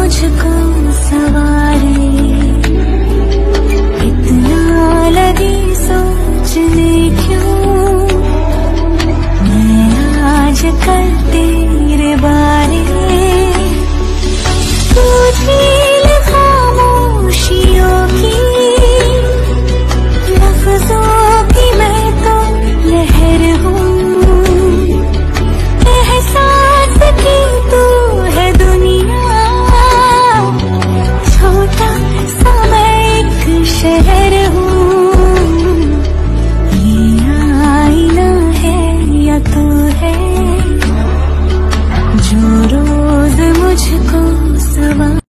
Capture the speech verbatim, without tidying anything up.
मुझको सवारे, इतना लगी सोचने क्यों मैं आज कल तेरे बारे। तू झील खामोशियों की, लफ्जों की मैं तो लहर हूँ, एहसास की तू है दुनिया, छोटा सा मैं एक शहर हूँ।